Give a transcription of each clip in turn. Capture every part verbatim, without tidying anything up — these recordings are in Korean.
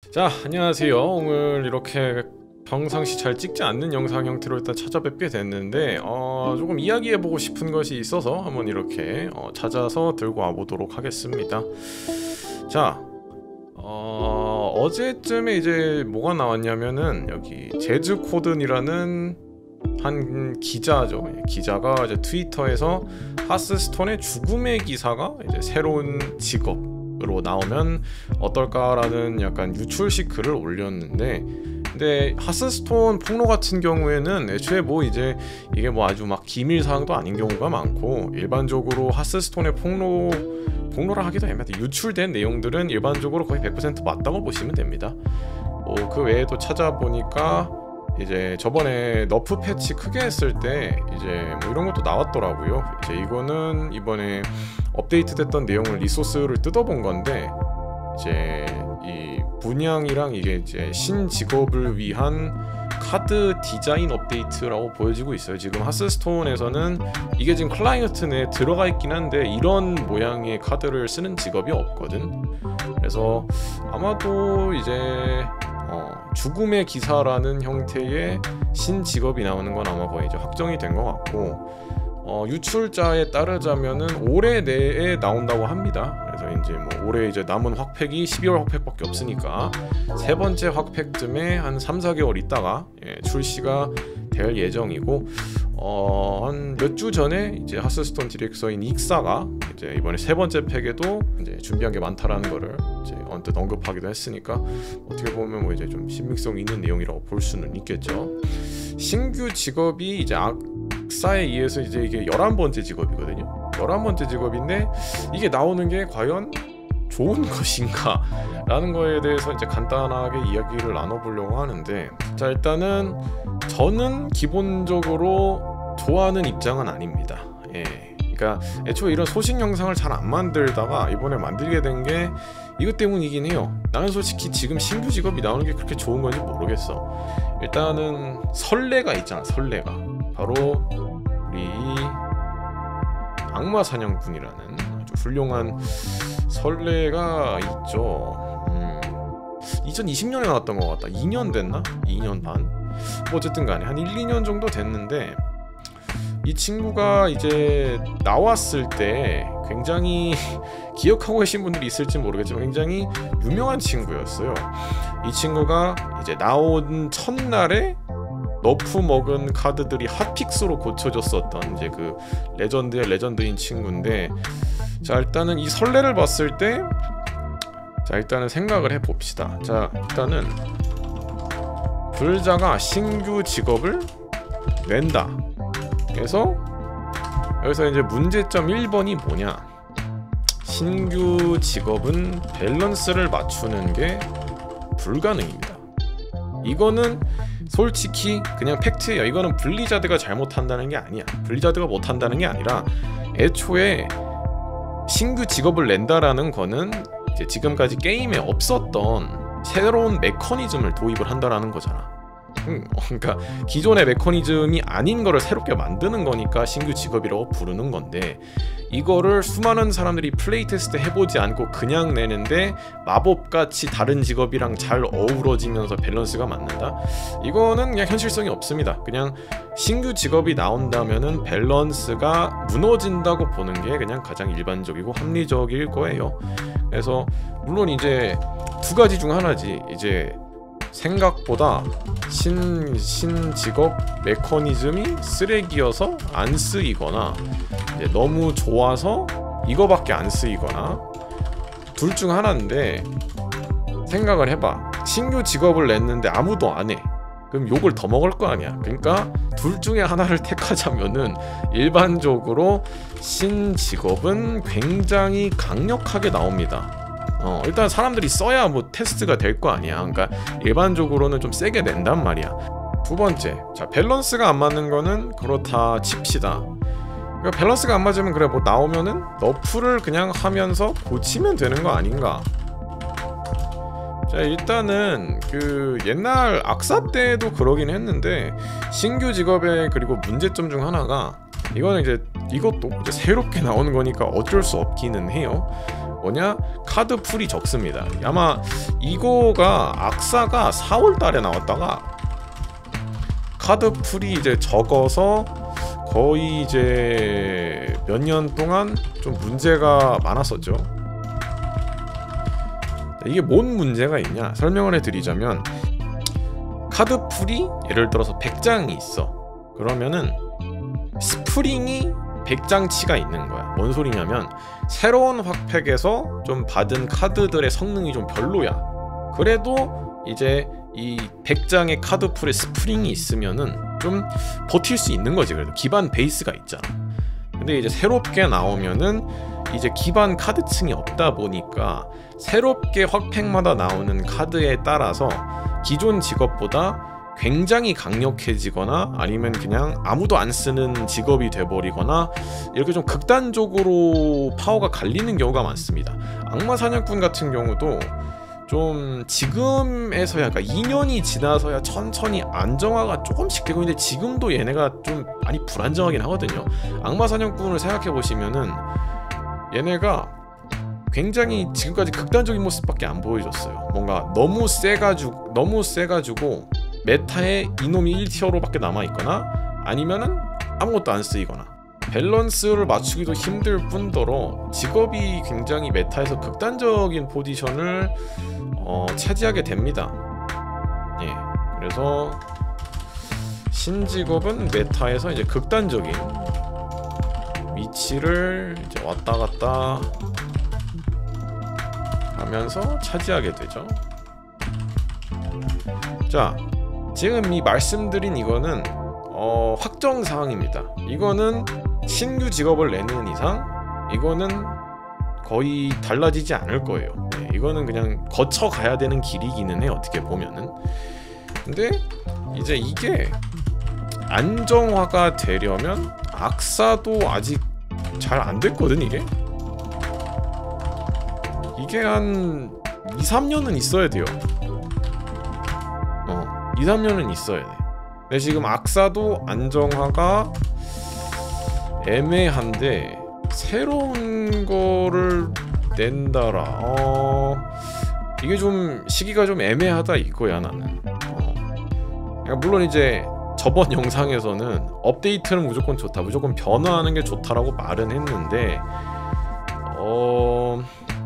자, 안녕하세요. 오늘 이렇게 평상시 잘 찍지 않는 영상 형태로 일단 찾아뵙게 됐는데 어, 조금 이야기해보고 싶은 것이 있어서 한번 이렇게 어, 찾아서 들고 와보도록 하겠습니다. 자, 어, 어제쯤에 이제 뭐가 나왔냐면은 여기 제즈 코든이라는 한 기자죠. 기자가 이제 트위터에서 하스스톤의 죽음의 기사가 이제 새로운 직업 으로 나오면 어떨까라는 약간 유출식 글을 올렸는데, 근데 하스스톤 폭로 같은 경우에는 애초에 뭐 이제 이게 뭐 아주 막 기밀 사항도 아닌 경우가 많고, 일반적으로 하스스톤의 폭로 폭로라 하기도 애매하다. 유출된 내용들은 일반적으로 거의 백 퍼센트 맞다고 보시면 됩니다. 어, 그 외에도 찾아보니까 이제 저번에 너프 패치 크게 했을 때 이제 뭐 이런 것도 나왔더라고요. 이제 이거는 이번에 업데이트됐던 내용을 리소스를 뜯어본 건데, 이제 이 분양이랑 이게 이제 신직업을 위한 카드 디자인 업데이트라고 보여지고 있어요. 지금 하스스톤에서는 이게 지금 클라이언트 내에 들어가 있긴 한데 이런 모양의 카드를 쓰는 직업이 없거든. 그래서 아마도 이제 어, 죽음의 기사라는 형태의 신직업이 나오는 건 아마 거의 이제 확정이 된 것 같고, 어, 유출자에 따르자면은 올해 내에 나온다고 합니다. 그래서 이제 뭐 올해 이제 남은 확팩이 십이월 확팩밖에 없으니까 세 번째 확팩쯤에 한 삼, 사 개월 있다가 예, 출시가 될 예정이고, 어, 한 몇 주 전에 이제 하스스톤 디렉터인 익사가 이제 이번에 세 번째 팩에도 이제 준비한 게 많다라는 거를 이제 언뜻 언급하기도 했으니까 어떻게 보면 뭐 이제 좀 신빙성 있는 내용이라고 볼 수는 있겠죠. 신규 직업이 이제 악사에 의해서 이제 이게 열한 번째 직업이거든요. 열한 번째 직업인데 이게 나오는 게 과연 좋은 것인가 라는 거에 대해서 이제 간단하게 이야기를 나눠보려고 하는데, 자, 일단은 저는 기본적으로 좋아하는 입장은 아닙니다. 예. 그러니까 애초에 이런 소식 영상을 잘 안 만들다가 이번에 만들게 된 게 이것 때문이긴 해요. 나는 솔직히 지금 신규 직업이 나오는 게 그렇게 좋은 건지 모르겠어. 일단은 설레가 있잖아. 설레가 바로 우리 악마 사냥꾼이라는 아주 훌륭한 설레가 있죠. 음, 이천이십 년에 나왔던 것 같다. 이 년 됐나? 이 년 반? 뭐 어쨌든 간에 한 일, 이 년 정도 됐는데, 이 친구가 이제 나왔을 때 굉장히 기억하고 계신 분들이 있을지 모르겠지만 굉장히 유명한 친구였어요. 이 친구가 이제 나온 첫날에 너프 먹은 카드들이 핫픽스로 고쳐졌었던 이제 그 레전드의 레전드인 친구인데, 자, 일단은 이 설레를 봤을 때, 자, 일단은 생각을 해봅시다. 자, 일단은 불자가 신규 직업을 낸다. 그래서 여기서 이제 문제점 일 번이 뭐냐, 신규 직업은 밸런스를 맞추는 게 불가능입니다. 이거는 솔직히 그냥 팩트예요. 이거는 블리자드가 잘못한다는 게 아니야. 블리자드가 못한다는 게 아니라 애초에 신규 직업을 낸다라는 거는 이제 지금까지 게임에 없었던 새로운 메커니즘을 도입을 한다라는 거잖아. 음, 그러니까 기존의 메커니즘이 아닌 거를 새롭게 만드는 거니까 신규 직업이라고 부르는 건데, 이거를 수많은 사람들이 플레이 테스트 해보지 않고 그냥 내는데 마법같이 다른 직업이랑 잘 어우러지면서 밸런스가 맞는다? 이거는 그냥 현실성이 없습니다. 그냥 신규 직업이 나온다면은 밸런스가 무너진다고 보는 게 그냥 가장 일반적이고 합리적일 거예요. 그래서 물론 이제 두 가지 중 하나지, 이제 생각보다 신, 신직업 메커니즘이 쓰레기여서 안 쓰이거나 이제 너무 좋아서 이거밖에 안 쓰이거나, 둘 중 하나인데, 생각을 해봐. 신규 직업을 냈는데 아무도 안 해. 그럼 욕을 더 먹을 거 아니야. 그러니까 둘 중에 하나를 택하자면은 일반적으로 신직업은 굉장히 강력하게 나옵니다. 어, 일단 사람들이 써야 뭐 테스트가 될 거 아니야. 그러니까 일반적으로는 좀 세게 낸단 말이야. 두 번째, 자, 밸런스가 안 맞는 거는 그렇다 칩시다. 그러니까 밸런스가 안 맞으면 그래 뭐 나오면은 너프를 그냥 하면서 고치면 되는 거 아닌가. 자, 일단은 그 옛날 악사 때도 그러긴 했는데, 신규 직업의 그리고 문제점 중 하나가, 이거는 이제 이것도 이제 새롭게 나오는 거니까 어쩔 수 없기는 해요. 뭐냐? 카드 풀이 적습니다. 아마 이거가 악사가 사월 달에 나왔다가 카드 풀이 이제 적어서 거의 이제 몇 년 동안 좀 문제가 많았었죠. 이게 뭔 문제가 있냐 설명을 해드리자면, 카드 풀이 예를 들어서 백 장이 있어. 그러면은 스프링이 백 장치가 있는 거야. 뭔 소리냐면 새로운 확팩에서 좀 받은 카드들의 성능이 좀 별로야. 그래도 이제 이 백 장의 카드 풀에 스프링이 있으면은 좀 버틸 수 있는 거지. 그래도 기반 베이스가 있잖아. 근데 이제 새롭게 나오면은 이제 기반 카드층이 없다 보니까 새롭게 확팩마다 나오는 카드에 따라서 기존 직업보다 굉장히 강력해지거나 아니면 그냥 아무도 안 쓰는 직업이 돼버리거나 이렇게 좀 극단적으로 파워가 갈리는 경우가 많습니다. 악마 사냥꾼 같은 경우도 좀 지금에서야, 그러니까 이 년이 지나서야 천천히 안정화가 조금씩 되고 있는데 지금도 얘네가 좀 많이 불안정하긴 하거든요. 악마 사냥꾼을 생각해 보시면은 얘네가 굉장히 지금까지 극단적인 모습밖에 안 보여줬어요. 뭔가 너무 세가지고 너무 세가지고 메타에 이놈이 일 티어로밖에 남아있거나 아니면은 아무것도 안 쓰이거나 밸런스를 맞추기도 힘들 뿐더러 직업이 굉장히 메타에서 극단적인 포지션을 어, 차지하게 됩니다. 예, 그래서 신직업은 메타에서 이제 극단적인 위치를 이제 왔다 갔다 하면서 차지하게 되죠. 자, 지금 이 말씀드린 이거는 어, 확정 사항입니다. 이거는 신규 직업을 내는 이상 이거는 거의 달라지지 않을 거예요. 네, 이거는 그냥 거쳐 가야 되는 길이기는 해, 어떻게 보면은. 근데 이제 이게 안정화가 되려면 악사도 아직 잘 안 됐거든. 이게 이게 한 이, 삼 년은 있어야 돼요. 어, 이, 삼 년은 있어야 돼. 근데 지금 악사도 안정화가 애매한데 새로운 거를 낸다라. 어, 이게 좀 시기가 좀 애매하다 이거야 나는. 어. 그러니까 물론 이제 저번 영상에서는 업데이트는 무조건 좋다, 무조건 변화하는 게 좋다라고 말은 했는데 어...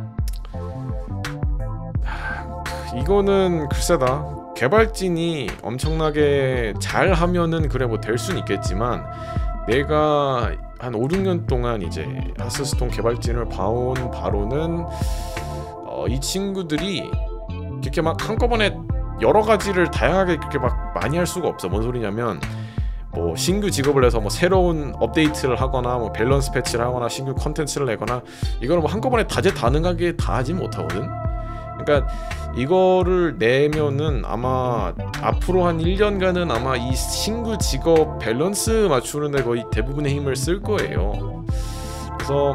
이거는 글쎄다. 개발진이 엄청나게 잘 하면은 그래 뭐 될 수는 있겠지만 내가 한 오, 육 년 동안 이제 하스스톤 개발진을 봐온 바로는 어, 이 친구들이 이렇게 막 한꺼번에 여러 가지를 다양하게 그렇게 막 많이 할 수가 없어. 뭔 소리냐면 뭐 신규 직업을 내서 뭐 새로운 업데이트를 하거나 뭐 밸런스 패치를 하거나 신규 컨텐츠를 내거나 이거를 뭐 한꺼번에 다재다능하게 다 하지 못하거든. 그러니까 이거를 내면은 아마 앞으로 한 일 년간은 아마 이 신규 직업 밸런스 맞추는 데 거의 대부분의 힘을 쓸 거예요. 그래서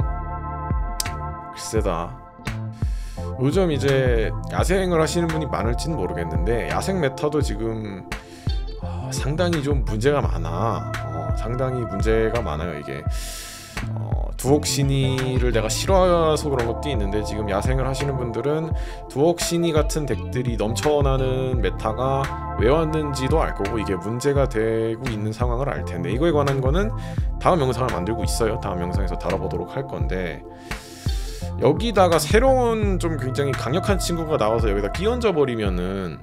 글쎄다. 요즘 이제 야생을 하시는 분이 많을지는 모르겠는데 야생 메타도 지금 어, 상당히 좀 문제가 많아. 어, 상당히 문제가 많아요. 이게 어, 두옥신이를 내가 싫어해서 그런 것도 있는데 지금 야생을 하시는 분들은 두옥신이 같은 덱들이 넘쳐나는 메타가 왜 왔는지도 알 거고 이게 문제가 되고 있는 상황을 알 텐데 이거에 관한 거는 다음 영상을 만들고 있어요. 다음 영상에서 다뤄보도록 할 건데 여기다가 새로운 좀 굉장히 강력한 친구가 나와서 여기다 끼얹어 버리면은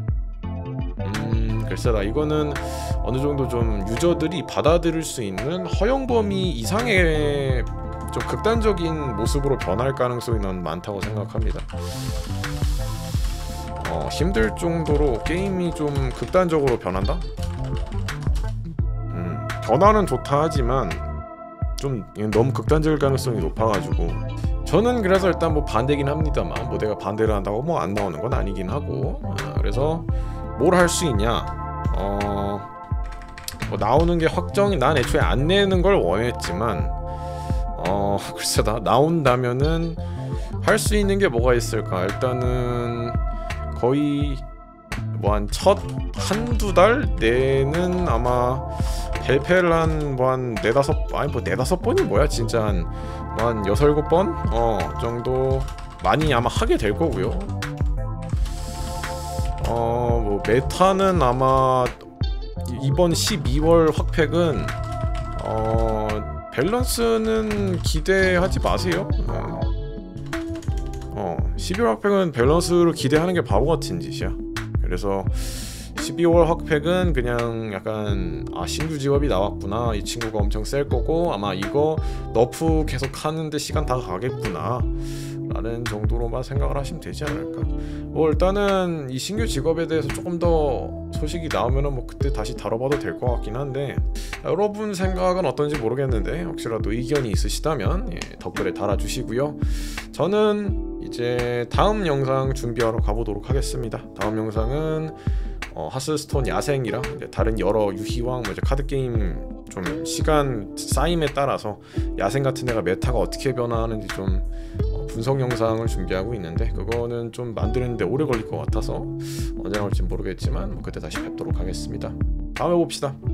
음 글쎄다. 이거는 어느 정도 좀 유저들이 받아들일 수 있는 허용 범위 이상의 좀 극단적인 모습으로 변할 가능성이 난 많다고 생각합니다. 어, 힘들 정도로 게임이 좀 극단적으로 변한다? 음, 변화는 좋다 하지만 좀 너무 극단적일 가능성이 높아가지고 저는 그래서 일단 뭐 반대긴 합니다만 뭐 내가 반대를 한다고 뭐 안 나오는 건 아니긴 하고 어, 그래서 뭘 할 수 있냐 어... 뭐 나오는 게 확정이 난 애초에 안 내는 걸 원했지만 어... 글쎄다 나온다면은 할 수 있는 게 뭐가 있을까. 일단은 거의 뭐 한 첫 한두 달 내는 아마 발표를 한 뭐 한 네다섯 아니 뭐 네다섯 번이 뭐야 진짜 한 뭐 한 여섯 일곱 번 어 정도 많이 아마 하게 될 거고요. 어, 뭐 메타는 아마 이번 십이월 확팩은 어, 밸런스는 기대하지 마세요. 어, 십이월 확팩은 밸런스를 기대하는 게 바보 같은 짓이야. 그래서 십이월 확팩은 그냥 약간 아 신규 직업이 나왔구나, 이 친구가 엄청 셀 거고 아마 이거 너프 계속 하는데 시간 다 가겠구나 라는 정도로만 생각을 하시면 되지 않을까. 뭐 일단은 이 신규 직업에 대해서 조금 더 소식이 나오면은 뭐 그때 다시 다뤄봐도 될 것 같긴 한데, 여러분 생각은 어떤지 모르겠는데 혹시라도 의견이 있으시다면 예, 댓글에 달아주시고요. 저는 이제 다음 영상 준비하러 가보도록 하겠습니다. 다음 영상은 어, 하스스톤 야생이랑 이제 다른 여러 유희왕 뭐 이제 카드 게임 좀 시간 쌓임에 따라서 야생 같은 데가 메타가 어떻게 변화하는지 좀 어, 분석 영상을 준비하고 있는데, 그거는 좀 만드는데 오래 걸릴 것 같아서 언제 나올지 모르겠지만 뭐 그때 다시 뵙도록 하겠습니다. 다음에 봅시다.